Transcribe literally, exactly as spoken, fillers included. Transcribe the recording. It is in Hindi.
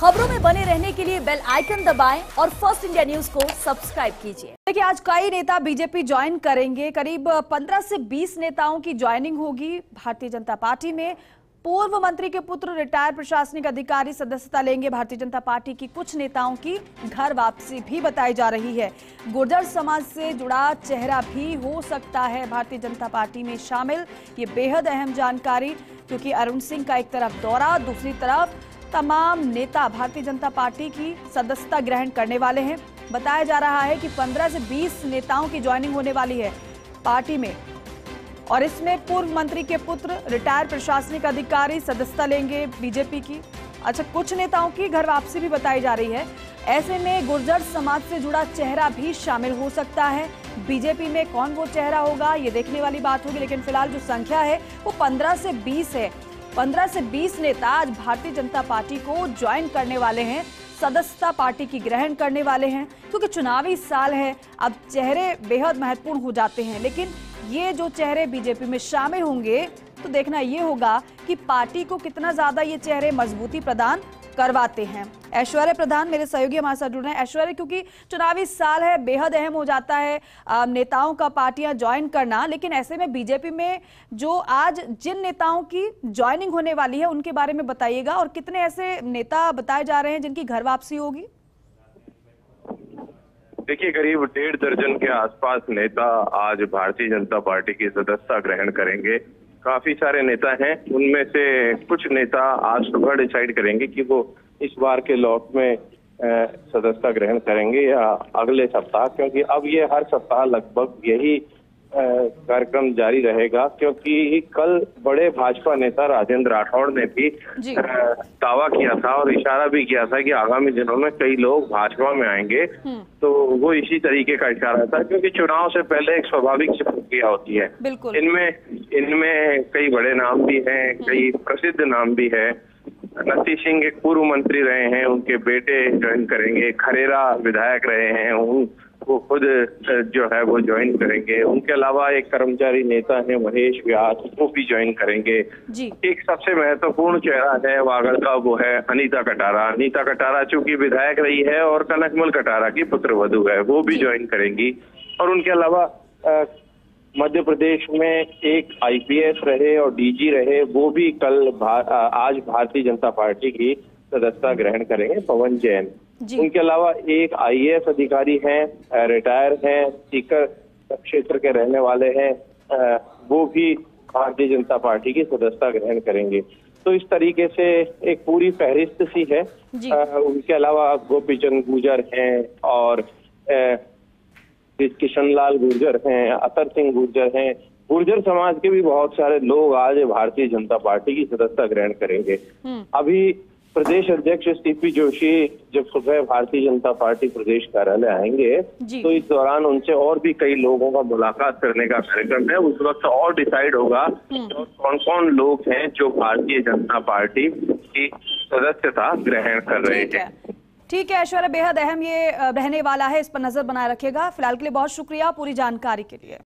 खबरों में बने रहने के लिए बेल आइकन दबाएं और फर्स्ट इंडिया न्यूज को सब्सक्राइब कीजिए। देखिए, आज कई नेता बीजेपी ज्वाइन करेंगे। करीब पंद्रह से बीस नेताओं की ज्वाइनिंग होगी भारतीय जनता पार्टी में। पूर्व मंत्री के पुत्र रिटायर्ड प्रशासनिक अधिकारी सदस्यता लेंगे। भारतीय जनता पार्टी की कुछ नेताओं की घर वापसी भी बताई जा रही है। गुर्जर समाज से जुड़ा चेहरा भी हो सकता है भारतीय जनता पार्टी में शामिल। ये बेहद अहम जानकारी, क्योंकि अरुण सिंह का एक तरफ दौरा, दूसरी तरफ तमाम नेता भारतीय जनता पार्टी की सदस्यता ग्रहण करने वाले हैं। बताया जा रहा है कि पंद्रह से बीस नेताओं की ज्वाइनिंग होने वाली है पार्टी में, और इसमें पूर्व मंत्री के पुत्र रिटायर्ड प्रशासनिक अधिकारी सदस्यता लेंगे बीजेपी की। अच्छा, कुछ नेताओं की घर वापसी भी बताई जा रही है। ऐसे में गुर्जर समाज से जुड़ा चेहरा भी शामिल हो सकता है। बीजेपी में कौन वो चेहरा होगा, ये देखने वाली बात होगी। लेकिन फिलहाल जो संख्या है वो पंद्रह से बीस है। पंद्रह से बीस नेता आज भारतीय जनता पार्टी को ज्वाइन करने वाले हैं, सदस्यता पार्टी की ग्रहण करने वाले हैं। क्योंकि चुनावी साल है, अब चेहरे बेहद महत्वपूर्ण हो जाते हैं। लेकिन ये जो चेहरे बीजेपी में शामिल होंगे, तो देखना ये होगा कि पार्टी को कितना ज्यादा ये चेहरे मजबूती प्रदान करवाते हैं। ऐश्वर्य प्रधान मेरे सहयोगी हमारे साथ जुड़ रहे हैं। ऐश्वर्य, क्योंकि चुनावी साल है, बेहद अहम हो जाता है नेताओं का पार्टियां ज्वाइन करना। लेकिन ऐसे में बीजेपी में जो आज जिन नेताओं की ज्वाइनिंग होने वाली है, उनके बारे में बताइएगा, और कितने ऐसे नेता बताए जा रहे हैं जिनकी घर वापसी होगी? देखिए, करीब डेढ़ दर्जन के आसपास नेता आज भारतीय जनता पार्टी की सदस्यता ग्रहण करेंगे। काफी सारे नेता हैं, उनमें से कुछ नेता आज सुबह डिसाइड करेंगे कि वो इस बार के लॉट में सदस्यता ग्रहण करेंगे या अगले सप्ताह, क्योंकि अब ये हर सप्ताह लगभग यही कार्यक्रम जारी रहेगा। क्योंकि कल बड़े भाजपा नेता राजेंद्र राठौड़ ने भी दावा किया था और इशारा भी किया था कि आगामी दिनों में कई लोग भाजपा में आएंगे। तो वो इसी तरीके का इशारा था, क्योंकि चुनाव से पहले एक स्वाभाविक सी प्रक्रिया होती है। इनमें इनमें कई बड़े नाम भी हैं, कई प्रसिद्ध नाम भी है। नरसिंह सिंह एक पूर्व मंत्री रहे हैं, उनके बेटे ज्वाइन करेंगे। खरेरा विधायक रहे हैं, उन वो खुद जो है वो ज्वाइन करेंगे। उनके अलावा एक कर्मचारी नेता है महेश व्यास, वो भी ज्वाइन करेंगे जी। एक सबसे महत्वपूर्ण चेहरा है वागड़ का, वो है अनीता कटारा। अनीता कटारा चूंकि विधायक रही है और कनकमल कटारा की पुत्रवधू है, वो भी ज्वाइन करेंगी। और उनके अलावा मध्य प्रदेश में एक आईपीएस रहे और डीजी रहे, वो भी कल भा, आज भारतीय जनता पार्टी की सदस्यता ग्रहण करेंगे, पवन जैन। उनके अलावा एक आईएएस अधिकारी हैं, रिटायर हैं, सीकर क्षेत्र के रहने वाले हैं, वो भी भारतीय जनता पार्टी की सदस्यता ग्रहण करेंगे। तो इस तरीके से एक पूरी फहरिस्त सी है। उनके अलावा गोपी चंद गुर्जर हैं और किशनलाल गुर्जर हैं, अतर सिंह गुर्जर हैं। गुर्जर समाज के भी बहुत सारे लोग आज भारतीय जनता पार्टी की सदस्यता ग्रहण करेंगे। अभी प्रदेश अध्यक्ष सीपी जोशी जब सुबह भारतीय जनता पार्टी प्रदेश कार्यालय आएंगे, तो इस दौरान उनसे और भी कई लोगों का मुलाकात करने का कार्यक्रम है। उस वक्त और डिसाइड होगा कौन कौन लोग हैं जो भारतीय जनता पार्टी की सदस्यता ग्रहण कर रहे हैं। ठीक है ऐश्वर्या, बेहद अहम ये रहने वाला है, इस पर नजर बनाए रखेगा। फिलहाल के लिए बहुत शुक्रिया पूरी जानकारी के लिए।